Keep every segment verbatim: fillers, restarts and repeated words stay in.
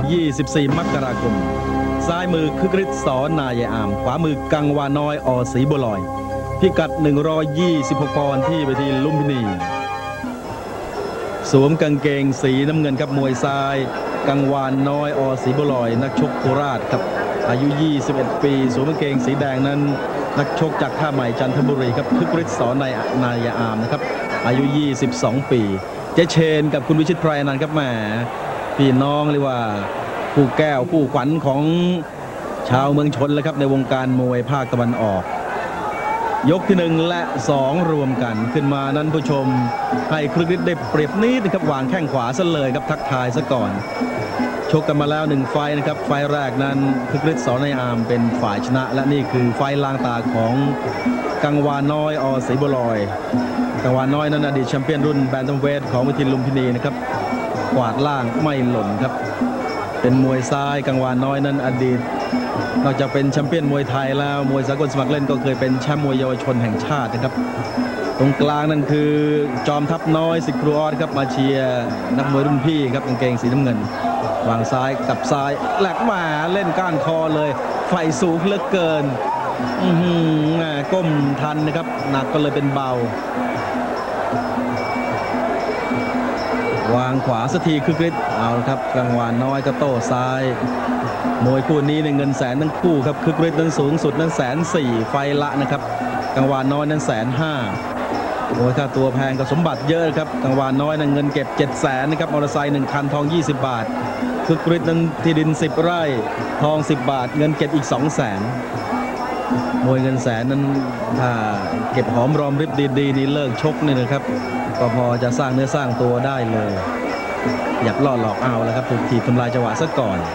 ยี่สิบสี่ มกราคมซ้ายมือคึกฤทธิ์สอนายอามขวามือกังวานน้อยอศรีบัวลอยพิกัดหนึ่งร้อยยี่สิบหกปอนด์ที่เวทีลุมพินีสวมกางเกงสีน้ำเงินครับมวยซ้ายกังวานน้อยอศรีบัวลอยนักชกโคราชครับอายุยี่สิบเอ็ดปีสวมกางเกงสีแดงนั้นนักชกจากท่าใหม่จันทบุรีครับคึกฤทธิ์สอนายนายอามนะครับอายุยี่สิบสองปีเจเชนกับคุณวิชิตไพรนันท์ครับแหมพี่น้องเรียกว่าผู้แก้วผู้ขวัญของชาวเมืองชนเลยครับในวงการมวยภาคตะวันออกยกที่หนึ่งและสองรวมกันขึ้นมานั้นผู้ชมให้คึกฤทธิ์ได้เปรียบนิดนะครับวางแข้งขวาซะเลยครับทักทายซะก่อนชกกันมาแล้วหนึ่งไฟนะครับไฟแรกนั้นคึกฤทธิ์สอนายอามเป็นฝ่ายชนะและนี่คือไฟล้างตาของกังวานน้อยอศรีบัวลอยกังวานน้อยนั้นอดีตแชมเปี้ยนรุ่นแบนตัมเวทของเวทีลุมพินีนะครับกวาดล่างไม่หล่นครับเป็นมวยซ้ายกังวานน้อยนั้นอดีตนอกจากเป็นแชมเปี้ยนมวยไทยแล้วมวยสากลสมัครเล่นก็เคยเป็นแชมป์มวยเยาวชนแห่งชาตินะครับตรงกลางนั่นคือจอมทัพน้อยสิทธิ์ครูออสครับมาเชียร์นักมวยรุ่นพี่ครับกางเกงสีน้ำเงินวางซ้ายกับซ้ายแหลกมาเล่นก้านคอเลยไฟสูงเหลือเกินอือหือก้มทันนะครับหนักก็เลยเป็นเบาวางขวาสักทีคึกฤทธิ์เอาครับกังวานน้อยก็โต้ซ้ายมวยคู่นี้ในเงินแสนทั้งคู่ครับคึกฤทธิ์นั้นสูงสุดนั้นแสนสี่ไฟละนะครับกังวานน้อยนั้นแสนห้าโอ้ยค่าตัวแพงกับสมบัติเยอะครับกังวานน้อยนั้นเงินเก็บเจ็ดแสนนะครับมอเตอร์ไซค์หนึ่งคันทองยี่สิบบาทคึกฤทธิ์นั้นที่ดินสิบไร่ทองสิบบาทเงินเก็บอีกสองแสนมวยเงินแสนนั้นถ้าเก็บหอมรอมริบดีๆนี่เลิกชกนี่นะครับก็พอจะสร้างเนื้อสร้างตัวได้เลยอยากล่อหลอกเอาแล้วครับถูกถีบทำลายจังหวะซะก่อน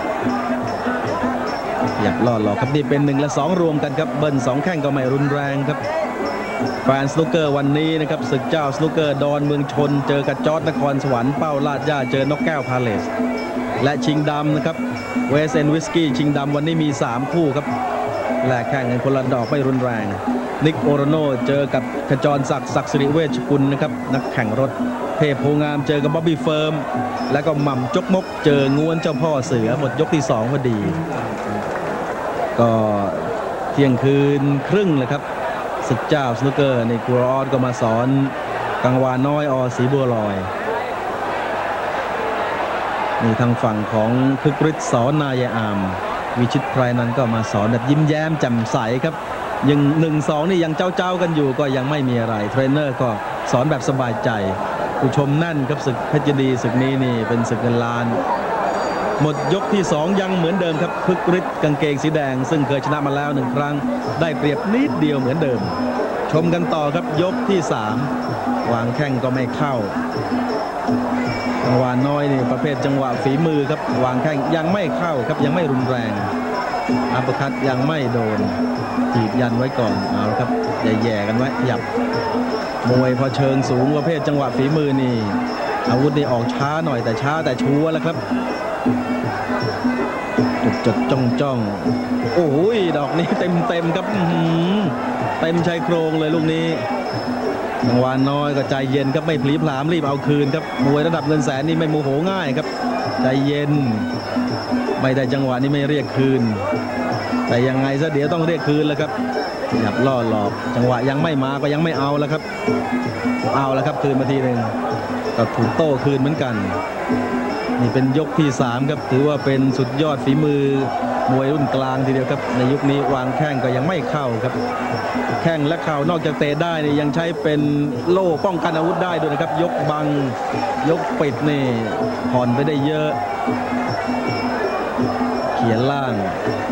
อยากล่อหลอกครับนี่เป็นหนึ่งและสองรวมกันครับเบิ้ลสองแข้งก็ไม่รุนแรงครับแฟนสนุกเกอร์วันนี้นะครับศึกเจ้าสนุกเกอร์ดอนเมืองชนเจอกับจอร์จนครสวรรค์เป้าลาดย่าเจอนกแก้วพาเลสและชิงดำนะครับเวสเอนวิสกี้ชิงดำวันนี้มีสามคู่ครับแลกแข่งกันคนละดอกไม่รุนแรงนิกโอโรโนเจอกับขจรศักดิ์ศักดิ์สิริเวชกุลนะครับนักแข่งรถเทพโพงามเจอกับบ๊อบบี้เฟิร์มและก็หม่ำจกมกเจอง้วนเจ้าพ่อเสือหมดยกที่สองพอดีก็เที่ยงคืนครึ่งเลยครับศึกเจ้าสนุกเกอร์ในครูออสก็มาสอนกังวานน้อยอศรีบัวลอยนี่ทางฝั่งของคึกฤทธิ์สอนายอามวิชิตไพรนันท์ก็มาสอนแบบยิ้มแย้มแจ่มใสครับยังหนึ่งสองนี่ยังเจ้าเจ้ากันอยู่ก็ยังไม่มีอะไรเทรนเนอร์ก็สอนแบบสบายใจผู้ชมนั่นครับศึกเพชรยินดีศึกนี้นี่เป็นศึกเงินล้านหมดยกที่สองยังเหมือนเดิมครับคึกฤทธิ์กางเกงสีแดงซึ่งเคยชนะมาแล้วหนึ่งครั้งได้เปรียบนิดเดียวเหมือนเดิมชมกันต่อครับยกที่สามวางแข้งก็ไม่เข้ากังวานน้อยนี่ประเภทจังหวะฝีมือครับวางแข้งยังไม่เข้าครับยังไม่รุนแรงอัปเปอร์คัตยังไม่โดนถีบยันไว้ก่อนเอาครับแย่ๆกันไว้ขยับมวยพอเชิงสูงประเภทจังหวะฝีมือนี่อาวุธนี่ออกช้าหน่อยแต่ช้าแต่ชัวร์แล้วครับจดจดจ้องจ้องโอ้ยดอกนี้เต็มเต็มครับเต็มชายโครงเลยลูกนี้กังวานน้อยก็ใจเย็นครับไม่พลีพลามรีบเอาคืนครับมวยระดับเงินแสนนี่ไม่โมโหง่ายครับใจเย็นไม่ได้จังหวะนี้ไม่เรียกคืนแต่ยังไงซะเดี๋ยวต้องเรียกคืนแล้วครับหยับล่อหลอกจังหวะยังไม่มาก็ยังไม่เอาแล้วครับเอาแล้วครับคืนมาทีหนึ่งก็ถูกโต้คืนเหมือนกันนี่เป็นยกที่สามครับถือว่าเป็นสุดยอดฝีมือมวยรุ่นกลางทีเดียวครับในยุคนี้วางแข้งก็ยังไม่เข้าครับแข้งและเข่านอกจากเตะได้นี่ยังใช้เป็นโล่ป้องกันอาวุธได้ด้วยนะครับยกบังยกปิดนี่ผ่อนไปได้เยอะเขียนล่าง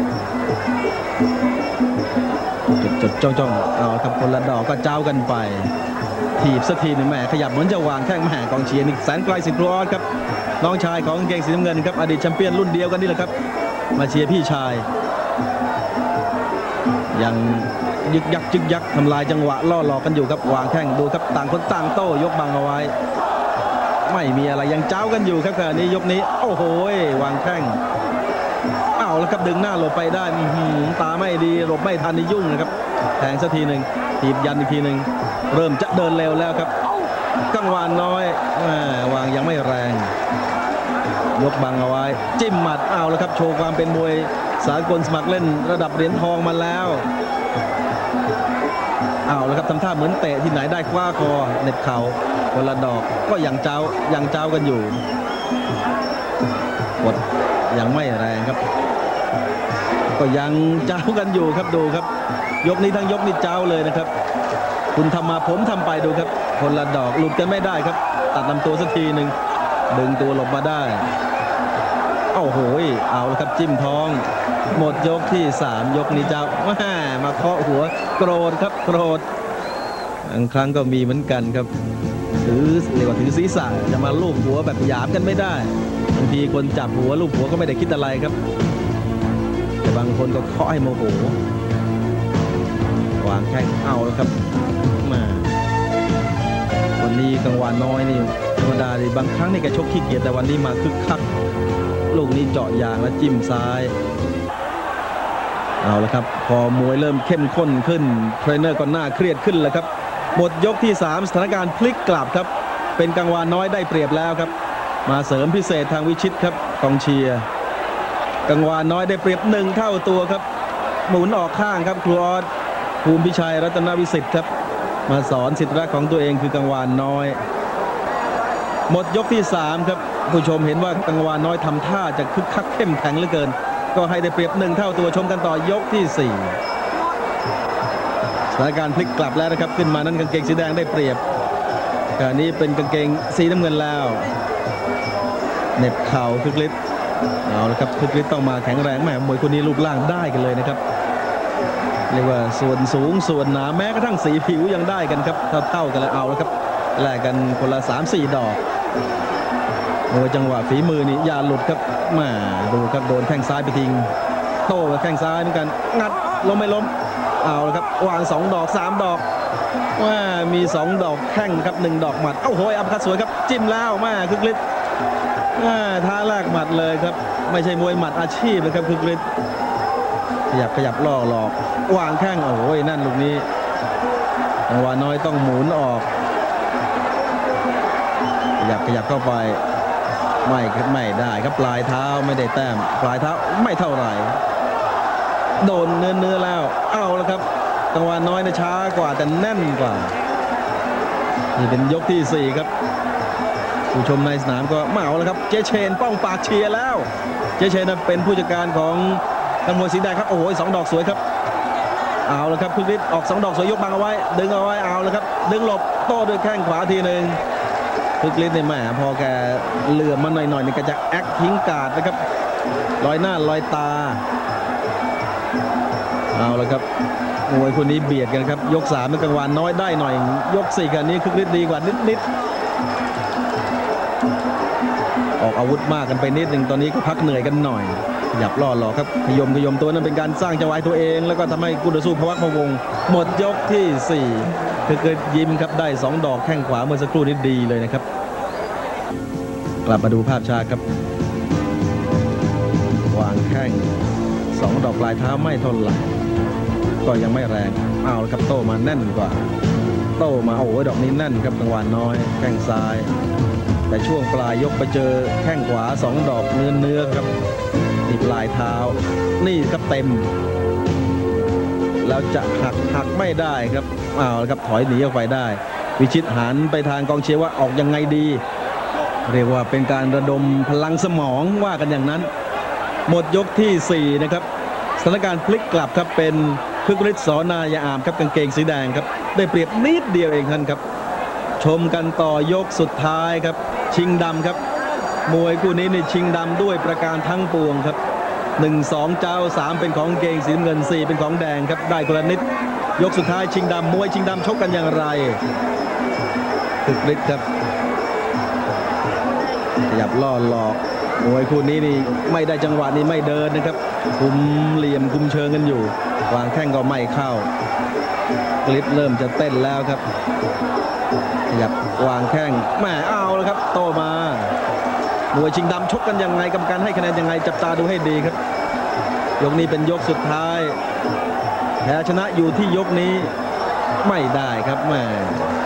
จดจดจ้องจ้องเอาครับคนละดอกก็เจ้ากันไปถีบสักทีหนึ่งแหมขยับเหมือนจะวางแข้งแหมกองเชียร์นี่แสนไกลสิทธิ์ครูออสครับน้องชายของกางเกงสีน้ำเงินครับอดีตแชมเปี้ยนรุ่นเดียวกันนี่แหละครับมาเชียร์พี่ชายยังยึกยักยึกยักทำลายจังหวะล่อหลอกกันอยู่ครับวางแข้งดูครับต่างคนต่างโต้ยกบังเอาไว้ไม่มีอะไรยังเจ้ากันอยู่ครับขณะนี้ยกนี้โอ้โหวางแข้งเอาแล้วครับดึงหน้าหลบไปได้ตาไม่ดีหลบไม่ทันนี่ยุ่งนะครับแทงสักทีหนึ่งถีบยันอีกทีหนึ่งเริ่มจะเดินเร็วแล้วครับกังวานน้อยวางยังไม่แรงยกบังเอาไว้จิ้มหมัดเอาแล้วครับโชว์ความเป็นมวยสากลสมัครเล่นระดับเหรียญทองมาแล้วเอาแล้วครับทำท่าเหมือนเตะที่ไหนได้คว้าคอเน็บเข่าคนละดอกก็ยังเจ้ายังเจ้ากันอยู่กดยังไม่แรงครับก็ยังเจ้ากันอยู่ครับดูครับยกนี้ทั้งยกนี่เจ้าเลยนะครับคุณทำมาผมทำไปดูครับคนละดอกหลุดกันไม่ได้ครับตัดลำตัวสักทีหนึ่งดึงตัวหลบมาได้โอ้โหเอาละครับจิ้มท้องหมดยกที่สามยกนี้เจ้ามามาเคาะหัวโกรธครับโกรธบางครั้งก็มีเหมือนกันครับถือเรียกว่าถือศีรษะจะมาลูบหัวแบบหยาบกันไม่ได้บางทีคนจับหัวลูบหัวก็ไม่ได้คิดอะไรครับแต่บางคนก็เคาะให้โมโหวางแข้งเอาแล้วครับมาวันนี้กังวานน้อยนี่ธรรมดาดิบางครั้งนี่แกชกขี้เกียจแต่วันนี้มาคึกคักลูกนี้เจาะยางแล้วจิ้มซ้ายเอาละครับพอมวยเริ่มเข้มข้นขึ้นเทรนเนอร์ก็น่าเครียดขึ้นแล้วครับหมดยกที่สามสถานการณ์พลิกกลับครับเป็นกังวานน้อยได้เปรียบแล้วครับมาเสริมพิเศษทางวิชิตครับกองเชียร์กังวานน้อยได้เปรียบหนึ่งเท่าตัวครับหมุนออกข้างครับครูออสภูมิพิชัยรัตนวิสิทธิ์ครับมาสอนศิษย์รักของตัวเองคือกังวานน้อยหมดยกที่สามครับผู้ชมเห็นว่ากังวานน้อยทำท่าจะคึกคักเข้มแข็งเหลือเกินก็ให้ได้เปรียบหนึ่งเท่าตัวชมกันต่อยกที่สี่สถานการณ์พลิกกลับแล้วนะครับขึ้นมานั้นกางเกงสีแดงได้เปรียบขณะนี้เป็นกางเกงสีน้ำเงินแล้วเหน็บเข่าคึกฤทธิ์เอาละครับคึกฤทธิ์ต้องมาแข็งแรงแม่มวยคนนี้รูปร่างได้กันเลยนะครับเรียกว่าส่วนสูงส่วนหนาแม้กระทั่งสีผิวยังได้กันครับเท่าๆกันแล้วเอาแล้วครับแลกกันคนละ สามสี่ ดอกโดยจังหวะฝีมือนี่อย่าหลุดครับมาดูครับโดนแข้งซ้ายไปทิ้งโต้กับแข้งซ้ายเหมือนกันงัดล้มไม่ล้มเอาแล้วครับวางสองดอกสามดอกว่ามีสองดอกแข้งครับหนึ่งดอกหมัดเอ้าโหยอัปคัตสวยครับจิ้มแล้วมาคึกฤทธิ์ท่าแรกหมัดเลยครับไม่ใช่มวยหมัดอาชีพนะครับคึกฤทธิ์ขยับขยับล่อหลอกวางแข้งโอ้ยนั่นลูกนี้กังวานน้อยต้องหมุนออกขยับขยับเข้าไปไม่ไม่ได้ครับปลายเท้าไม่ได้แต้มปลายเท้าไม่เท่าไหร่โดนเนื้อเนื้อแล้วเอาแล้วครับกังวานน้อยนะช้ากว่าแต่แน่นกว่านี่เป็นยกที่สี่ครับผู้ชมในสนามก็เมาแล้วครับเจเชนป้องปากเชียร์แล้วเจเชนเป็นผู้จัดการของนักมวยสีแดงครับโอ้โหสองดอกสวยครับเอาแล้วครับคึกฤทธิ์ออกสองดอกสวยยกบังเอาไว้ดึงเอาไว้เอาแล้วครับดึงหลบโต้ด้วยแข้งขวาทีหนึ่งคึกฤทธิ์เนี่ยแหมพอแกเหลื่อมมาหน่อยๆนี่ก็จะแอคทิ้งกาดนะครับลอยหน้าลอยตาเอาแล้วครับมวยคนนี้เบียดกันครับยกสามเป็นกังวานน้อยได้หน่อยยกสี่กันนี้คึกฤทธิ์ดีกว่านิดๆออกอาวุธมากกันไปนิดหนึ่งตอนนี้ก็พักเหนื่อยกันหน่อยหยับล่อหลอกครับขยมขยมตัวนั้นเป็นการสร้างจังหวะตัวเองแล้วก็ทำให้คู่ต่อสู้พวักพะวงหมดยกที่สี่คือเกิดยิ้มครับได้สองดอกแข้งขวาเมื่อสักครู่นี้ดีเลยนะครับกลับมาดูภาพช้าครับวางแข้งสองดอกปลายเท้าไม่เท่าไหร่ก็ยังไม่แรงเอาละครับโต้มาแน่นกว่าโต้มาโอ้โหดอกนี้แน่นครับกังวานน้อยแข้งซ้ายแต่ช่วงปลายยกไปเจอแข้งขวาสองดอกเนื้อเนื้อครับที่ปลายเท้านี่ครับเต็มแล้วจะหักหักไม่ได้ครับเอาละครับถอยหนีออกไปได้วิชิตหันไปทางกองเชียร์ว่าออกยังไงดีเรียกว่าเป็นการระดมพลังสมองว่ากันอย่างนั้นหมดยกที่สี่นะครับสถานการณ์พลิกกลับครับเป็นคึกฤทธิ์ สนายอามครับกางเกงสีแดงครับได้เปรียบนิดเดียวเองท่านครับชมกันต่อยกสุดท้ายครับชิงดำครับมวยคู่นี้นี่ชิงดำด้วยประการทั้งปวงครับหนึ่ง สอง เจ้าสามเป็นของเกงสีน้ำเงินสี่เป็นของแดงครับได้คนละนิดยกสุดท้ายชิงดำมวยชิงดำชกกันอย่างไรคึกฤทธิ์ครับขยับล่อหลอกมวยคู่นี้นี่ไม่ได้จังหวะนี้ไม่เดินนะครับคุมเหลี่ยมคุมเชิงกันอยู่วางแข้งก็ไม่เข้าคลิปเริ่มจะเต้นแล้วครับขยับวางแข้งแหมเอาแล้วครับโตมามวยชิงดำชกกันยังไงกรรมการให้คะแนนยังไงจับตาดูให้ดีครับยกนี้เป็นยกสุดท้ายแพ้ชนะอยู่ที่ยกนี้ไม่ได้ครับแหม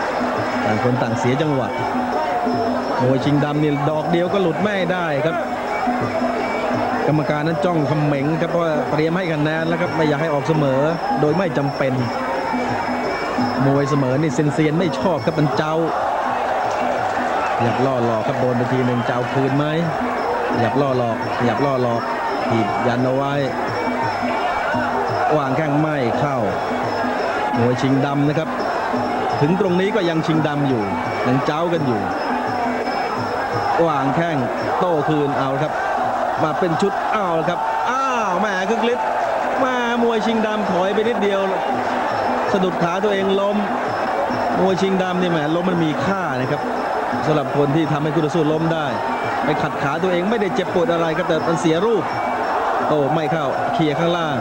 ต่างคนต่างเสียจังหวะมวยชิงดำนี่ดอกเดียวก็หลุดไม่ได้ครับกรรมการนั้นจ้องเขม็งครับเพราะว่าเตรียมให้คะแนนแล้วครับไม่อยากให้ออกเสมอโดยไม่จำเป็นมวยเสมอนี่เซียนๆไม่ชอบครับมันเจ้าอยากล่อหลอกครับโดนไปทีหนึ่งเจ้าคืนไหมอยากล่อหลอกอยากล่อหลอกถีบยันเอาไว้วางแข้งไม่เข้ามวยชิงดำนะครับถึงตรงนี้ก็ยังชิงดำอยู่ยังเจ้ากันอยู่วางแข้งโต้คืนเอาครับมาเป็นชุดเอาครับอ้าวแหมคึกฤทธิ์มามวยชิงดำถอยไปนิดเดียวสะดุดขาตัวเองล้มมวยชิงดำนี่แหมล้มมันมีค่านะครับสำหรับคนที่ทำให้คู่ต่อสู้ล้มได้ไปขัดขาตัวเองไม่ได้เจ็บปวดอะไรครับแต่มันเสียรูปโต้ไม่เข้าเคลียร์ข้างล่าง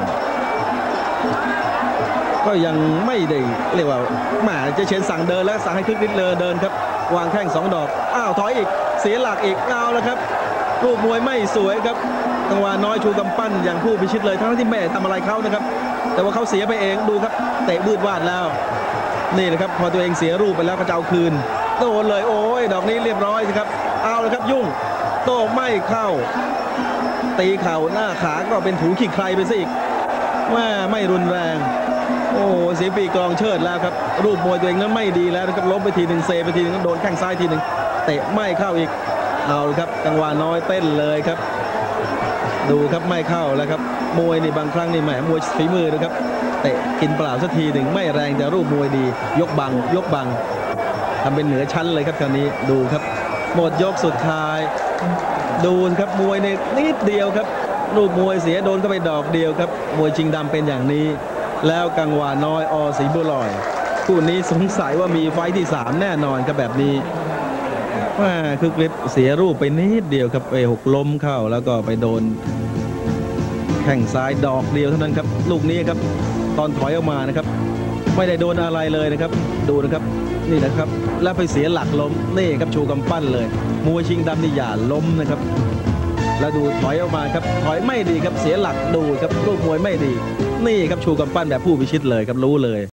ก็ยังไม่ได้เรียกว่าแหมเจะเชนสั่งเดินแล้วสั่งให้คึกฤทธิ์เลยเดินครับวางแข้งสองดอกอ้าวถอยอีกเสียหลักอีกเอาแล้วครับรูปมวยไม่สวยครับกังวานน้อยชูกำปั้นอย่างผู้พิชิตเลยทั้งที่ไม่ทำอะไรเขานะครับแต่ว่าเขาเสียไปเองดูครับเตะบืดวาดแล้วนี่นะครับพอตัวเองเสียรูปไปแล้วก็จะเอาคืนโดนเลยโอ้ยดอกนี้เรียบร้อยสิครับเอาเลยครับยุ่งโต้ไม่เข้าตีเข่าหน้าขาก็เป็นถูขี้ใครไปซะอีกว่าไม่รุนแรงโอ้เสียปีกลองเชิดแล้วครับรูปมวยตัวเองนั้นไม่ดีแล้วนะครับล้มไปทีหนึ่งเซไปทีหนึ่งโดนแข้งซ้ายทีหนึ่งเตะไม่เข้าอีกเอาเลยครับกังวานน้อยเต้นเลยครับดูครับไม่เข้าแล้วครับมวยนี่บางครั้งนี่แหมมวยฝีมือนะครับเตะกินเปล่าสักทีหนึ่งไม่แรงแต่รูปมวยดียกบังยกบังทำเป็นเหนือชั้นเลยครับคราวนี้ดูครับหมดยกสุดท้ายดูครับมวยในนิดเดียวครับรูปมวยเสียโดนก็ไปดอกเดียวครับมวยชิงดำเป็นอย่างนี้แล้วกังวานน้อยอศรีบัวลอยคู่นี้สงสัยว่ามีไฟที่สามแน่นอนครับแบบนี้ว่าคึกฤทธิ์เสียรูปไปนิดเดียวครับไปหกล้มเข้าแล้วก็ไปโดนแข้งซ้ายดอกเดียวเท่านั้นครับลูกนี้ครับตอนถอยออกมานะครับไม่ได้โดนอะไรเลยนะครับดูนะครับนี่นะครับแล้วไปเสียหลักล้มนี่ครับชูกำปั้นเลยมวยชิงดำนี่อย่าล้มนะครับแล้วดูถอยออกมาครับถอยไม่ดีครับเสียหลักดูครับรูปมวยไม่ดีนี่ครับชูกำปั้นแบบผู้พิชิตเลยครับรู้เลย